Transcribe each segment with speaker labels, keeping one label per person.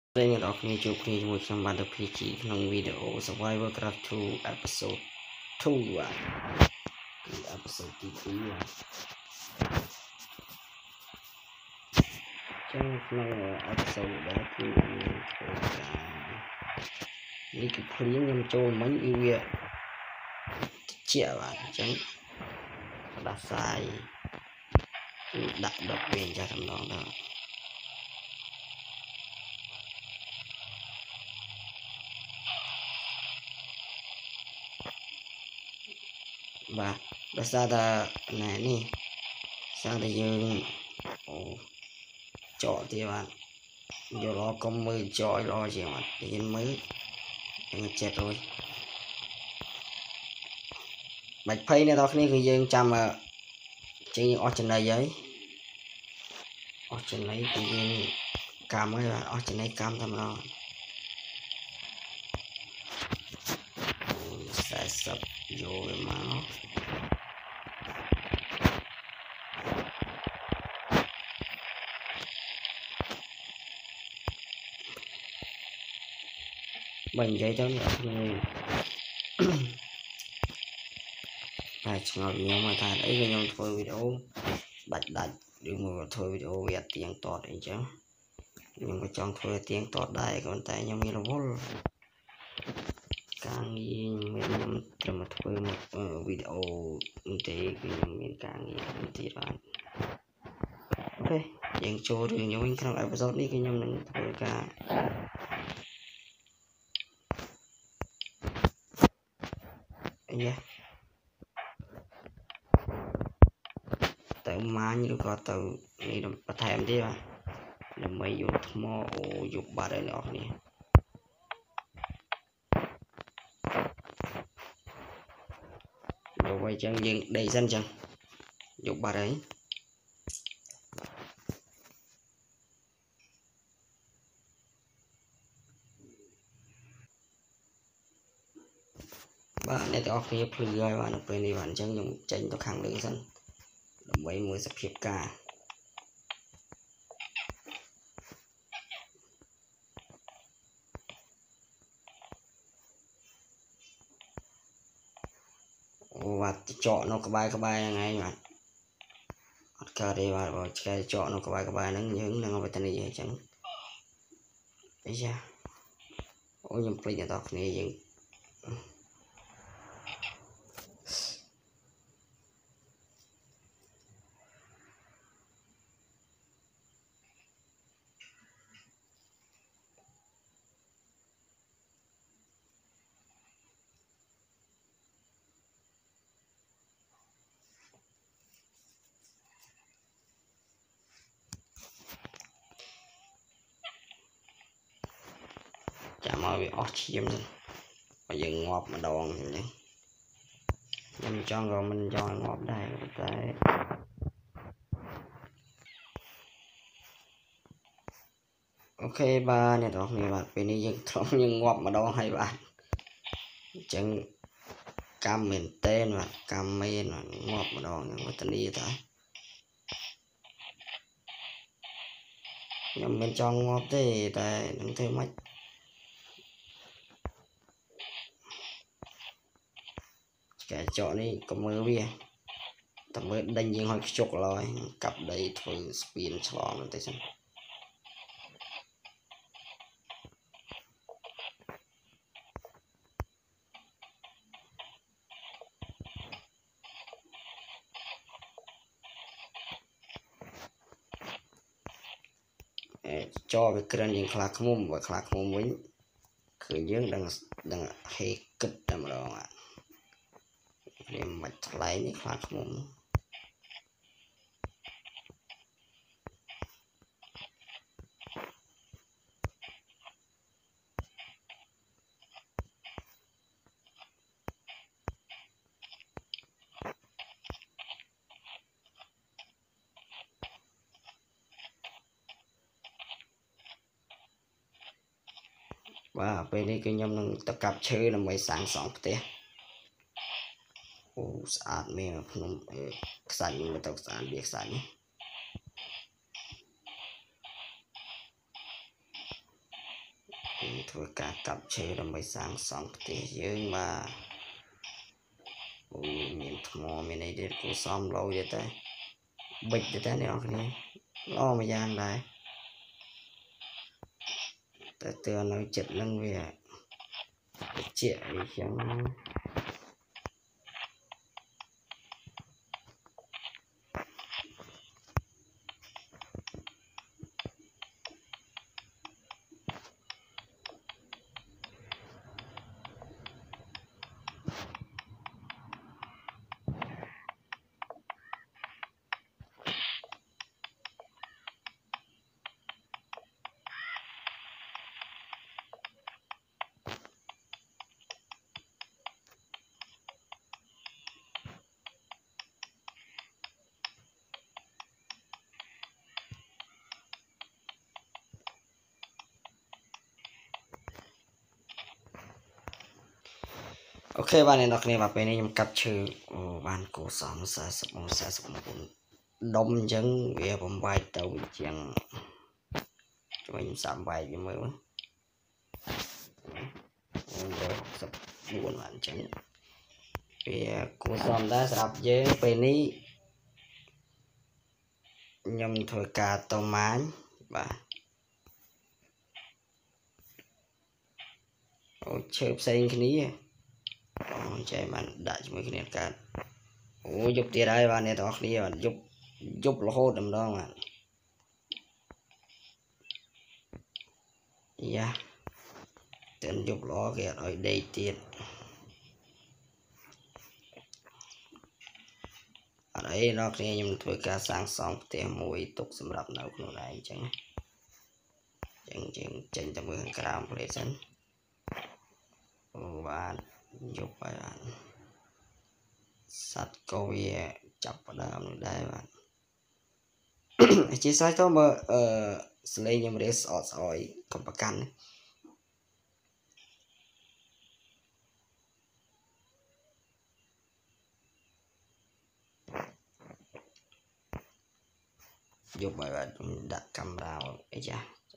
Speaker 1: Đây là đọc nghe chụp nghe một trong bản đọc chỉ trong video Survivor Craft 2 episode 2 episode tí trong episode đó thì đi cái phim nhằm cho mấy yêu trẻ bạn chẳng đã sai đặt độc quyền cho thằng đó đâu và đã ra là này nè ra là dương chọn thì bạn giờ lo công mới chọi lo gì mà thì mới chết rồi bạch phay này đó khi người dân chăm ở trên ở trên này giấy ở trên này thì cam ấy là ở trên này cam thầm đó sẽ sập rồi mà nó mình vậy đó nữa phải ngồi nhau mà thà đấy cái nhau thôi video đặt đừng mà thôi video về tiếng to đấy chứ nhưng mà trong thôi tiếng to đây còn tại nhau như là vô càng gì mình nhầm cho mà thôi một video thì mình càng gì thì rồi ok yang cho được nhau mình không episode này cái nhau mình thôi cả yeah tại mà như có từ này là bắt thèm đi mà là mấy dùng mò dùng ba đời nữa nè rồi quay chân dừng đầy dân chân dùng ba đấy bạn này તોគ្នាភ្លឺហើយបាទនៅពេលនេះបាទអញ្ចឹងខ្ញុំចេញទៅខាងលើសិនដើម្បីមើលសភាពការអូបាទចកនៅក្បែរហ្នឹងឯងបាទអត់កើតទេបាទបើឆ្កែចកនៅក្បែរហ្នឹងយើងនឹងវេទនីអញ្ចឹងអីយ៉ាអូខ្ញុំភ្លេចអ្នកទាំងគ្នាយើងចាំមកវាអស់ឈាមទៅបើយើងងាប់ម្ដងអញ្ចឹងខ្ញុំចង់ក៏មិនចង់ងាប់ដែរតែអូខេបាទអ្នកទាំងគ្នាបាទពេលនេះយើងធ្លាប់យើងងាប់ម្ដងហើយបាទអញ្ចឹងកម្មមែនតើបាទកម្មមែនងាប់ម្ដងវេទនីតាខ្ញុំមិនចង់ងាប់ទេតែនឹងធ្វើម៉េចឆ្កែចកនេះក៏មើលវាតែមើលដេញយើងឲ្យខ្ជុកឡើយកាប់ដីធ្វើស្ពានឆ្លងទៅសិនចោវាក្រិនយើងខ្លាឃ្មុំបើខ្លាឃ្មុំវិញឃើញយើងដឹងហេគិតតែម្ដងនេះមិនថ្លៃនេះខ្លាឃ្មុំបាទពេលនេះគឺខ្ញុំនឹងទៅកាប់ឈើដើម្បីសាងសង់ផ្ទះអូស្អាតមែនភ្នំខ្សាច់នេះទៅស្អាតវាខ្សាច់នេះធ្វើការកាប់ឈើដើម្បីសាងសង់ផ្ទះយើងបាទអូមានថ្មមានអីទៀតគួរសមលោទៀតតែបិចទៅតែអ្នកនរគ្នាល្អមួយយ៉ាងដែរតែទើនៅចិត្តនឹងវាតិចអីចឹងអូខេបាទអ្នកនរគ្នាបាទពេលនេះខ្ញុំកាប់ឈើបានគួរសម49ដុំអញ្ចឹងវាបំបែកទៅជាងជួយខ្ញុំសាំបែកវាមើល164បាទអញ្ចឹងវាគួរសមដែរសម្រាប់យើងពេលនេះខ្ញុំធ្វើការតម៉ាញបាទអូឈើផ្សេងគ្នាអូចេះបានដាក់ជាមួយគ្នាកើតអូយប់ទៀតហើយបាទអ្នកទាំងអស់គ្នាបាទយប់រហូតម្ដងបាទយ៉ាតែយប់ល្អគេអត់ឲ្យដេកទៀតអត់អីដល់គ្នាខ្ញុំធ្វើការសាងសង់ផ្ទះមួយទុកសម្រាប់នៅខ្លួនឯងអញ្ចឹងយើងចេញទៅមើលខាងក្រៅផ្លេតសិនអូបាទយប់ហើយបាទសត្វក៏វាចាប់ផ្ដើមនឹងដែរបាទអធិស្ឋានទៅមើលសលេងខ្ញុំរៀនស្អកស្អយកំប្រកាន់យប់ហើយបាទដាក់កាមេរ៉ាអីចា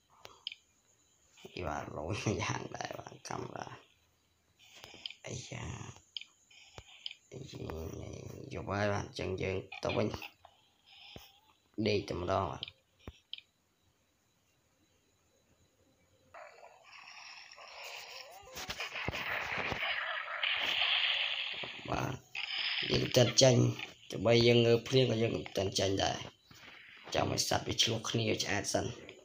Speaker 1: គេបាទលយយ៉ាងដែរបាទកាមេរ៉ាអីចាយប់ហើយបាទអញ្ចឹងយើងទៅវិញដេកតែម្ដងបាទយើងតែចាញ់ដើម្បីយើងងើភ្លៀងក៏យើងតែចាញ់ដែរចាំឲ្យសัตว์វាឆ្លោះគ្នាឆ្អែតសិន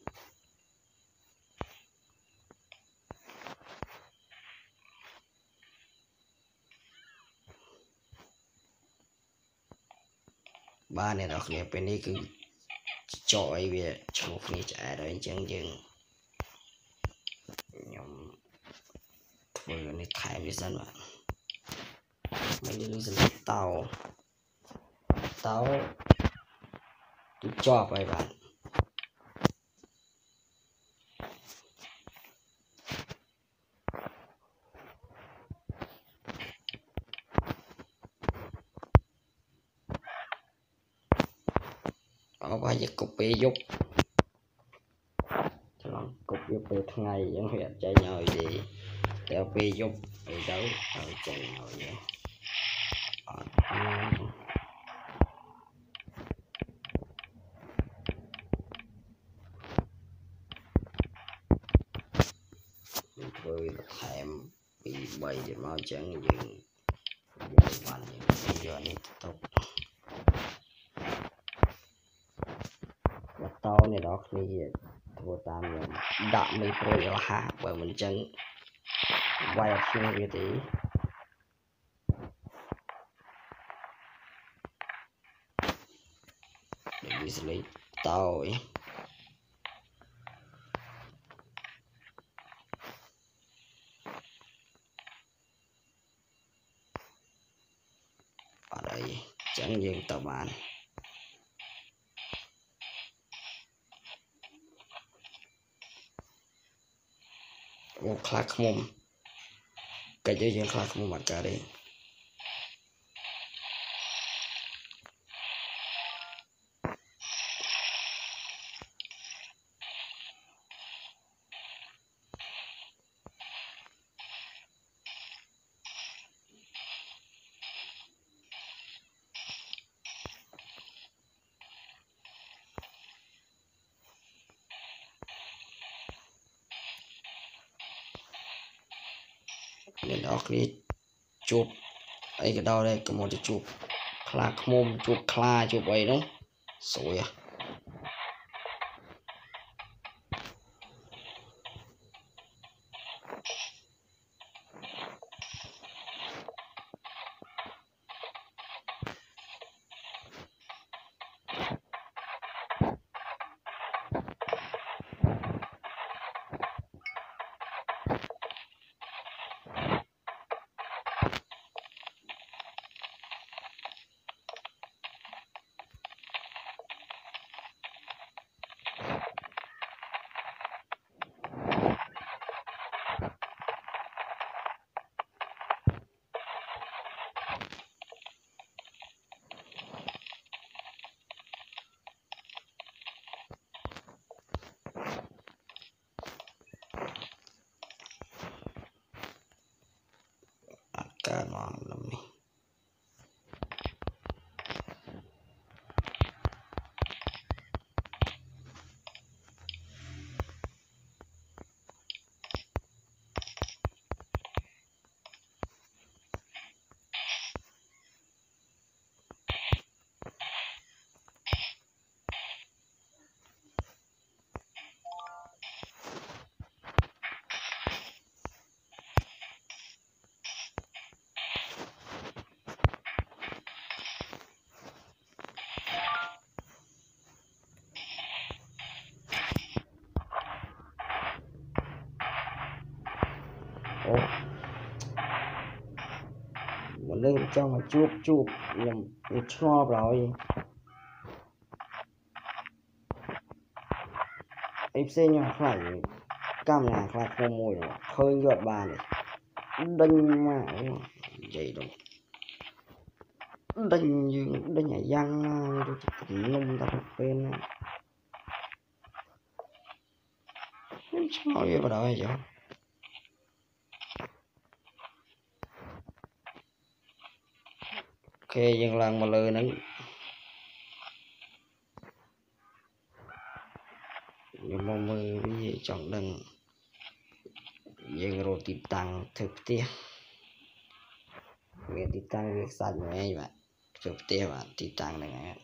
Speaker 1: បាទអ្នកនរគ្នាពេលនេះគឺចោអីវាឆ្លោះគ្នាឆ្អែតហើយអញ្ចឹងយើងខ្ញុំធ្វើនេះថែមវាសិនបាទមិនយើងសម្រាប់តោគឺជាប់ហើយបាទអបហើយគប់ពេលយប់ឆ្លងគប់វាពេលថ្ងៃអញ្ចឹងវាអត់ចេញឲ្យទេតែពេលយប់អីទៅឲ្យចេញឲ្យអត់ធ្វើថែម2 3ទៀតមកអញ្ចឹងយើងបានយកនេះទៅតោនេះដល់គ្នាធ្វើតាមខ្ញុំដាក់មេប្រូយរហ័សបើមិនអញ្ចឹងវាយអត់ឈ្នះវាទេវាស្លេកតោអីអត់អីអញ្ចឹងយើងទៅបានអូខ្លាឃ្មុំកិច្ចយើងខ្លាឃ្មុំអត់កើតទេ nên đó đi chụp ấy cái đâu đây có một cái chụp khla mồm chụp khla chụp ấy đúng sủi à cái nó làm này mình lên trong mà chụp nhầm cho rồi em xem nha phải cam nhà phải không mồi hơi giọt bàn này đinh mà vậy đâu đinh như đinh nhà dân rồi cũng nung ta bên em sao vậy vào đó vậy ok dừng lần mà lừa nữa nhưng mà mơ cái gì chọn đừng dừng rồi tìm tăng thực tiết việc tìm tăng việc sạch của em bạn thực tiết bạn tìm tăng này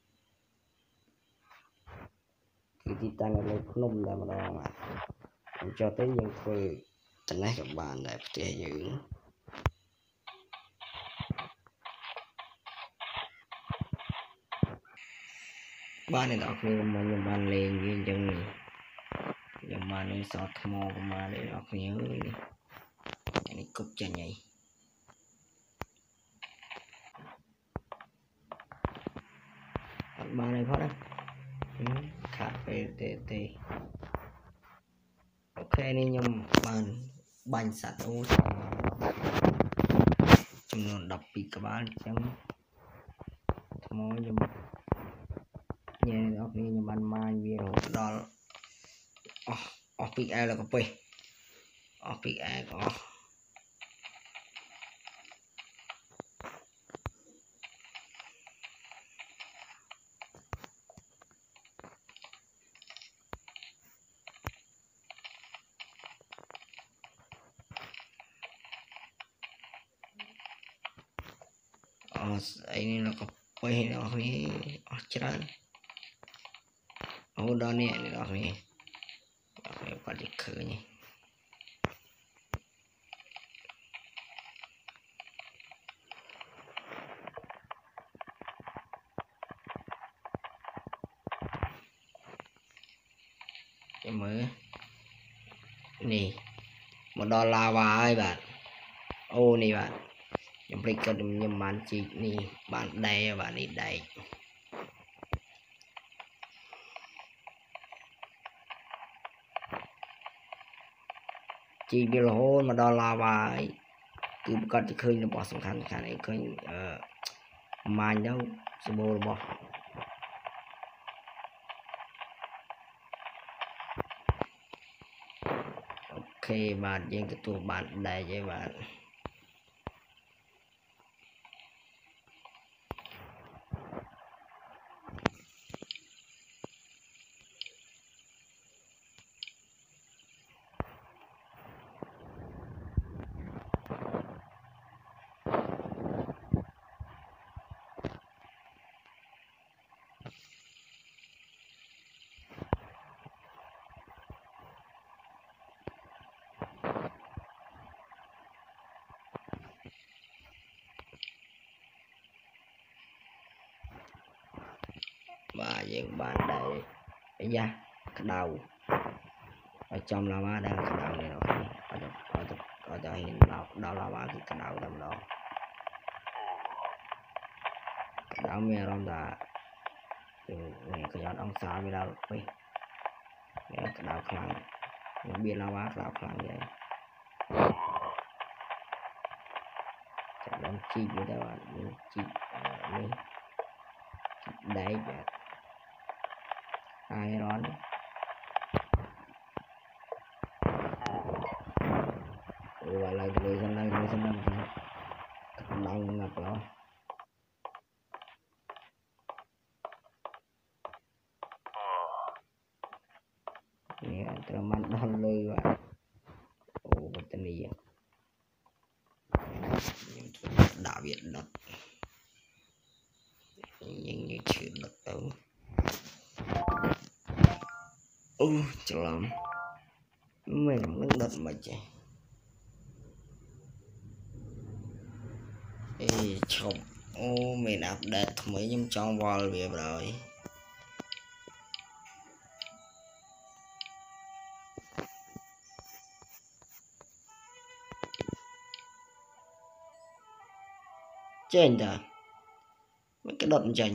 Speaker 1: khi tìm tăng là không là mà đó mà cho tới những người tình này các bạn đẹp tiết giữ ba này đọc như mà những bạn lên viên chân này nhưng mà nên sọt mò mà để đọc nhớ này cục chân nhảy ba này phát đấy khá về tê ok nên nhưng bạn bánh sạch ô chúng nó đọc bị các bạn chẳng mò nhưng nhớ đọc như bạn mang về rồi đó off pick ai là có pe off pick ai có ini là có pe đó này chán ô đó nè đó này phải đi khử nhỉ em mới nè một đo lava ấy bạn ô này bạn nhầm lịch cần nhầm bạn chị nè bạn đây bạn đi đây chị biết là hôn mà đo lava ấy cứ có chỉ khơi nó bỏ sông khăn này khơi màn đâu số bộ bỏ ok bạn riêng cái tụ bạn đây với bạn và dựng bạn đây ấy da cái đầu ở trong lava đang cái đầu này rồi ở đây hiện đó lava cái đầu đầm đó cái đầu mẹ rom đã cái giọt ông sao mới đâu đi cái đầu khăn nó biên lava cái đầu khăn vậy đang chi vậy đó bạn chi đây đấy ai đón gọi là người dân đây đang ngập đó nè teman đón lôi vậy ồ cái tên này đạo Việt đất nhưng như chuyện đất tử chờ lắm mình nước đất mà chạy chụp mình update mới nhưng trong wall việc rồi trên ta mấy cái đợt chành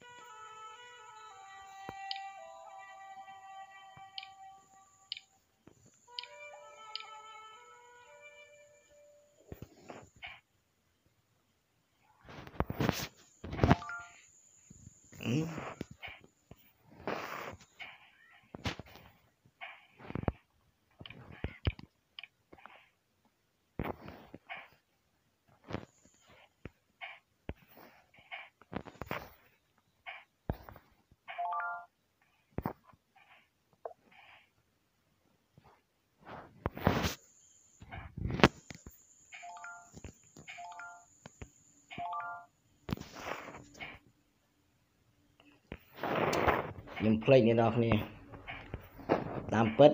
Speaker 1: nhưng play này đọc nè làm pet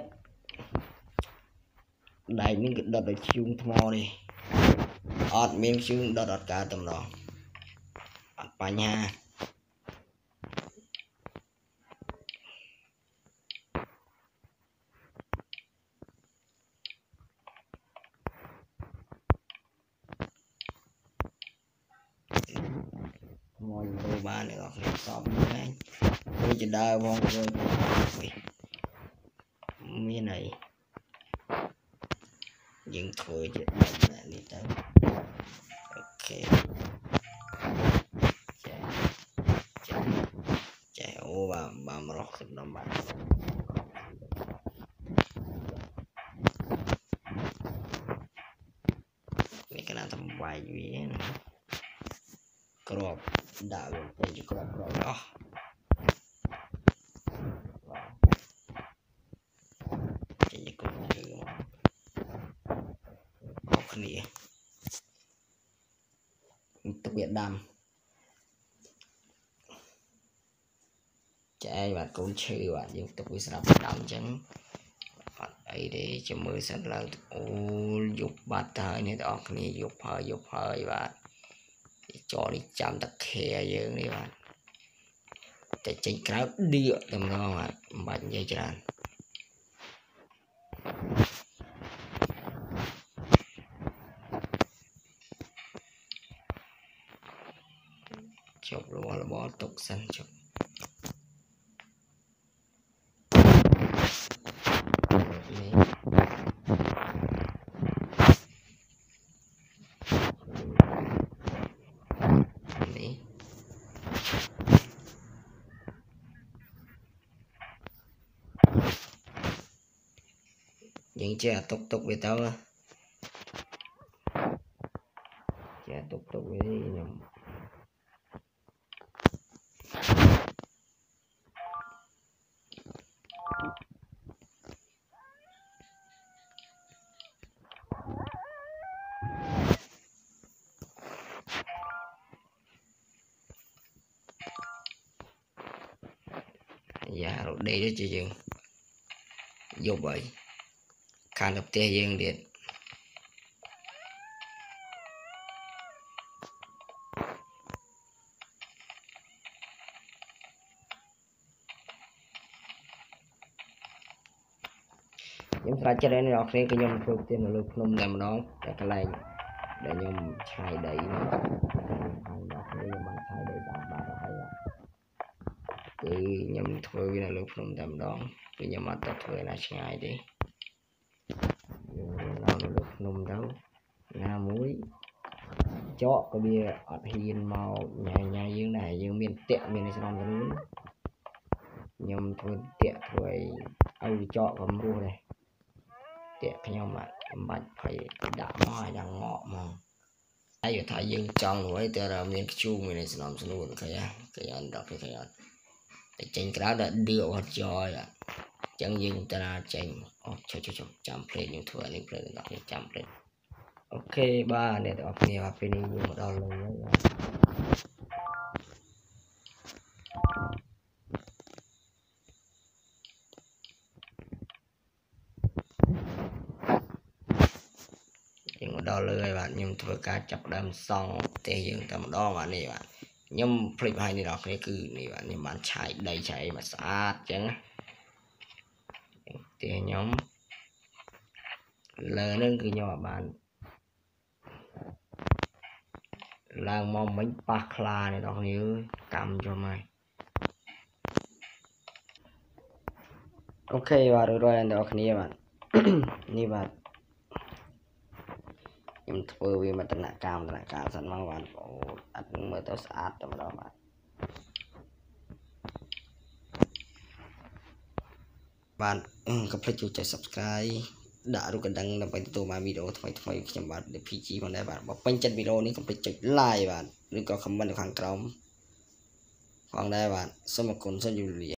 Speaker 1: đầy những cái đợt chung thmo đi ọt miếng chung đợt cả tầm đó ọt bà nha ngồi đôi ba này đọc lên xong anh tôi chỉ đợi vòng rồi như này những thôi chứ là đi tới ok chạy ô và mà rock thêm đồng bạn mấy cái nào tầm vài gì nữa crop đạo luôn đây chỉ crop đó chỉ cũng như có cái này特biệt đam chạy bạn cũng chơi bạn dùng tục với sập đam chẳng ấy để cho mưa sẵn là dục bát thời này đó này dục hơi bạn cho đi chạm tắc khe dương đi bạn để chính cáo đi ở tầm đó mà bạn dây tràn chụp rồi là bỏ tục xanh chụp những trẻ tục với tao trẻ tục với nhầm dạ rồi đây đó chị dừng vô vậy khăn đập tia dương điện ប្រាច់ចិត្តនេះអ្នកគ្នាគឺខ្ញុំធ្វើទៀននៅលើភ្នំតែម្ដងតែកន្លែងដែលខ្ញុំឆាយដីហ្នឹងហើយអ្នកគ្នាខ្ញុំបានឆាយដីស្អាតបាត់ហើយគឺខ្ញុំធ្វើវានៅលើភ្នំតែម្ដងគឺខ្ញុំអត់ទៅធ្វើណាឆ្ងាយទេខ្ញុំនៅលើភ្នំទៅណាមួយចកក៏វាអត់ហ៊ានមកញ៉ាយយើងដែរយើងមានតាក់មានស្នំទៅនោះខ្ញុំធ្វើតាក់ធ្វើឲ្យចកក៏រស់ដែរតាក់ខ្ញុំអត់បាច់ភ័យដាក់មកឲ្យដល់ងក់មកហើយថាយើងចង់រួយតែមានខ្ជូងមានស្នំស្នួនឃើញគេអត់ដល់គេឃើញអត់តែចេញក្រៅដល់ដឺអត់ចយអញ្ចឹងយើងតារាចេញអូចុះចាំភ្លេចខ្ញុំធ្វើនេះភ្លេចដល់ខ្ញុំចាំភ្លេចអូខេបាទអ្នកទាំងអស់គ្នាបាទពេលនេះយើងមកដល់លើហើយយើងមកដល់លើហើយបាទខ្ញុំធ្វើការចាប់ដើមសង់ផ្ទះយើងតែម្ដងបាទនេះបាទខ្ញុំភ្លេចឲ្យអ្នកទាំងអស់គ្នាគឺនេះបាទខ្ញុំបានឆាយដីឆាយមកស្អាតអញ្ចឹងផ្ទះខ្ញុំលើហ្នឹងគឺខ្ញុំអត់បានឡើងមកមិញប៉ះខ្លាអ្នកទាំងអស់គ្នាកម្មចំហើយអូខេបាទរួចរាល់អ្នកទាំងអស់គ្នាបាទនេះបាទខ្ញុំធ្វើវាមកដំណាក់កាលសិនមកបាទអូអត់មើលទៅស្អាតតែម្ដងបាទកុំភ្លេចជួយចុច Subscribe ដាក់រូបកណ្ដឹងដើម្បីទទួលបានវីដេអូថ្មីខ្ញុំបាទ PG ផងដែរបាទបើពេញចិត្តវីដេអូនេះកុំភ្លេចចុច Like បាទឬក៏ Comment នៅខាងក្រោមផងដែរបាទសូមអរគុណសូមជម្រាបលា